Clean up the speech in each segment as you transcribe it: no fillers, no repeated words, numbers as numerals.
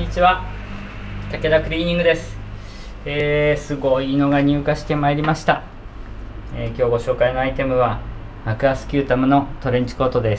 にちは。武田クリーニングです。すごいのが入荷してまいりました。今日ご紹介のアイテムはアクアスキュータムのトレンチコートです。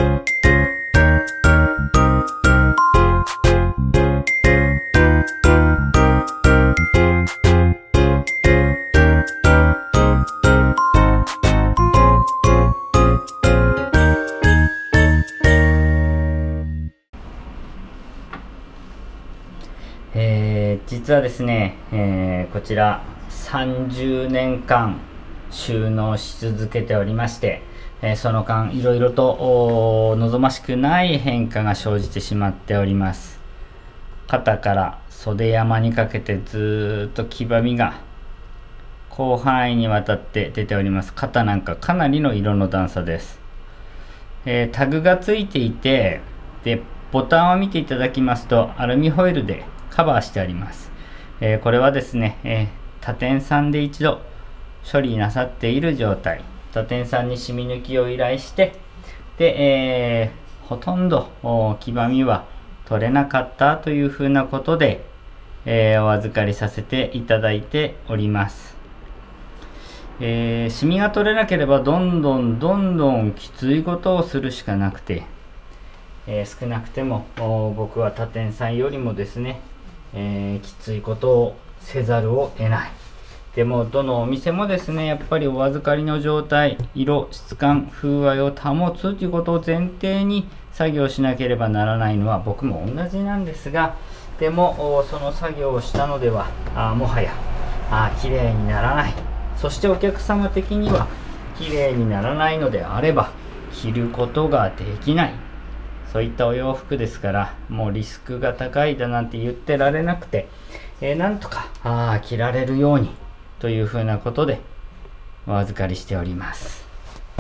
実はですね、こちら30年間収納し続けておりまして、その間いろいろと望ましくない変化が生じてしまっております。肩から袖山にかけてずっと黄ばみが広範囲にわたって出ております。肩なんかかなりの色の段差です。タグがついていて、でボタンを見ていただきますとアルミホイルでカバーしてあります。これはですね、他店さんで一度処理なさっている状態、他店さんに染み抜きを依頼して、で、ほとんど黄ばみは取れなかったというふうなことで、お預かりさせていただいております。シミが取れなければどんどんきついことをするしかなくて、少なくても僕は他店さんよりもですね、きついことをせざるを得ない。でもどのお店もですね、やっぱりお預かりの状態、色、質感、風合いを保つということを前提に作業しなければならないのは僕も同じなんですが、でもその作業をしたのではもはや綺麗にならない、そしてお客様的には綺麗にならないのであれば着ることができない、そういったお洋服ですから、もうリスクが高いだなんて言ってられなくて、なんとか着られるようにというふうなことでお預かりしております。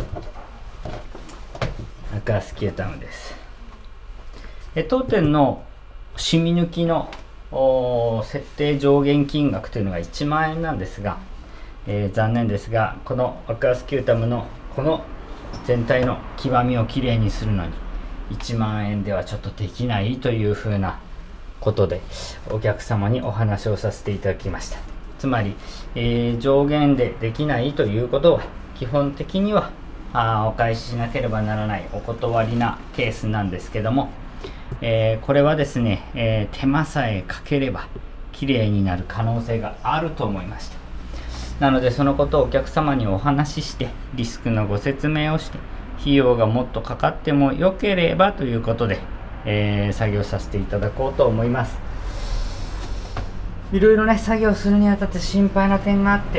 アクアスキュータムです。当店の染み抜きの設定上限金額というのが1万円なんですが、残念ですがこのアクアスキュータムのこの全体の黄ばみをきれいにするのに1万円ではちょっとできないというふうなことでお客様にお話をさせていただきました。つまり、上限でできないということは基本的にはお返ししなければならないお断りなケースなんですけども、これはですね、手間さえかければきれいになる可能性があると思いました。なのでそのことをお客様にお話ししてリスクのご説明をして、費用がもっとかかってもよければということで、作業させていただこうと思います。いろいろね作業するにあたって心配な点があって、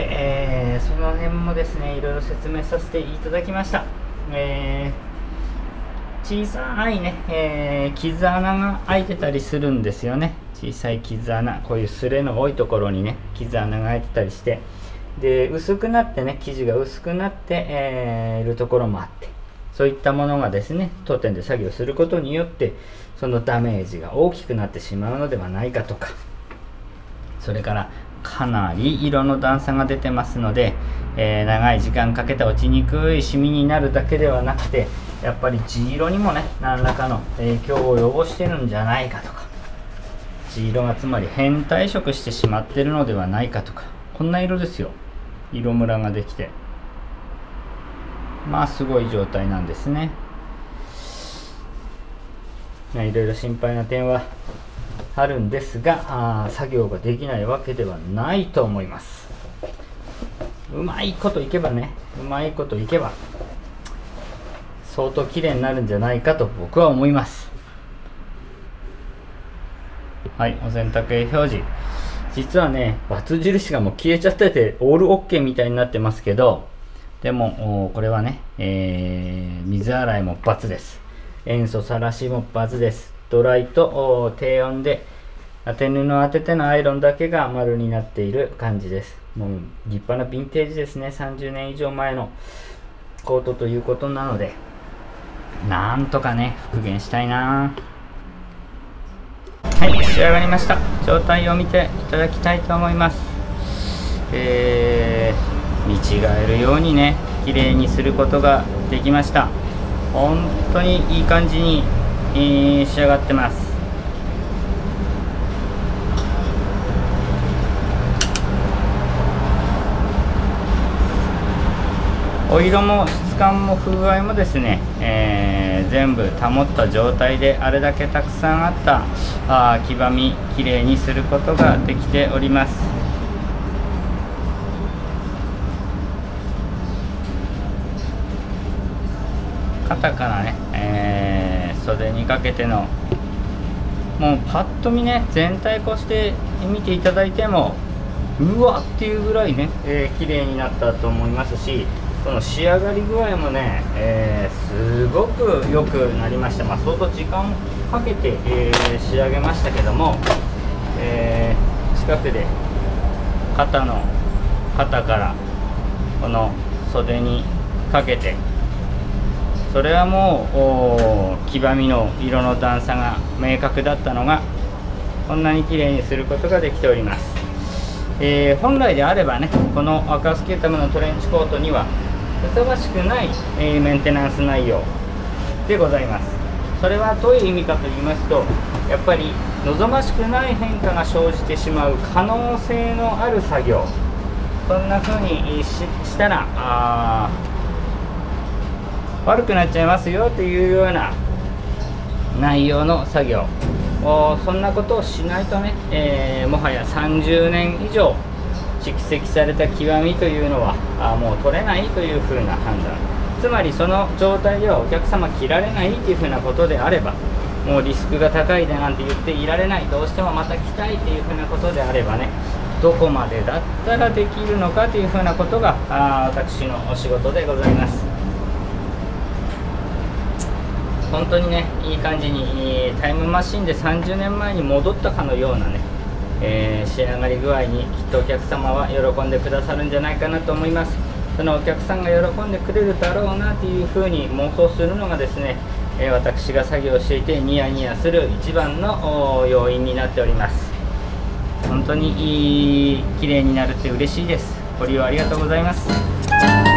その辺もですねいろいろ説明させていただきました。小さいね、傷穴が開いてたりするんですよね。小さい傷穴、こういうスレの多いところにね傷穴が開いてたりして、で薄くなってね生地が薄くなって、いるところもあって、そういったものがですね当店で作業することによってそのダメージが大きくなってしまうのではないかとか、それからかなり色の段差が出てますので、長い時間かけて落ちにくいシミになるだけではなくて、やっぱり地色にもね何らかの影響を及ぼしてるんじゃないかとか、地色がつまり変態色してしまってるのではないかとか、こんな色ですよ。色ムラができてすごい状態なんですね。いろいろ心配な点はあるんですが、作業ができないわけではないと思います。うまいこといけば相当綺麗になるんじゃないかと僕は思います。はい、お洗濯表示、実はねバツ印がもう消えちゃっててオール OK みたいになってますけど、でもこれはね、水洗いも×です。塩素さらしも×です。ドライと低温で当て布を当ててのアイロンだけが丸になっている感じです。もう立派なヴィンテージですね。30年以上前のコートということなので、なんとかね復元したいな。はい、仕上がりました。状態を見ていただきたいと思います。見違えるようにね綺麗にすることができました。本当にいい感じに仕上がってます。 お色も質感も風合いもですね、全部保った状態であれだけたくさんあった黄ばみきれいにすることができております。肩からね、袖にかけてのもうパッと見ね、全体こうして見ていただいてもうわっていうぐらいね、綺麗になったと思いますし、その仕上がり具合もね、すごく良くなりました。相当時間かけて、仕上げましたけども、近くで肩からこの袖にかけて、それはもう黄ばみの色の段差が明確だったのがこんなに綺麗にすることができております。本来であればね、このアクアスキュータムのトレンチコートにはふさわしくない、メンテナンス内容でございます。それはどういう意味かと言いますと、やっぱり望ましくない変化が生じてしまう可能性のある作業、そんな風にしたら悪くなっちゃいますよというような内容の作業、そんなことをしないとね、もはや30年以上蓄積された極みというのはもう取れないというふうな判断、つまりその状態ではお客様着られないというふうなことであれば、もうリスクが高いでなんて言っていられない、どうしてもまた着たいというふうなことであればね、どこまでだったらできるのかというふうなことが私のお仕事でございます。本当にね、いい感じにタイムマシンで30年前に戻ったかのようなね、仕上がり具合にきっとお客様は喜んでくださるんじゃないかなと思います。そのお客さんが喜んでくれるだろうなというふうに妄想するのがですね、私が作業していてニヤニヤする一番の要因になっております。本当に綺麗になるって嬉しいです。ご利用ありがとうございます。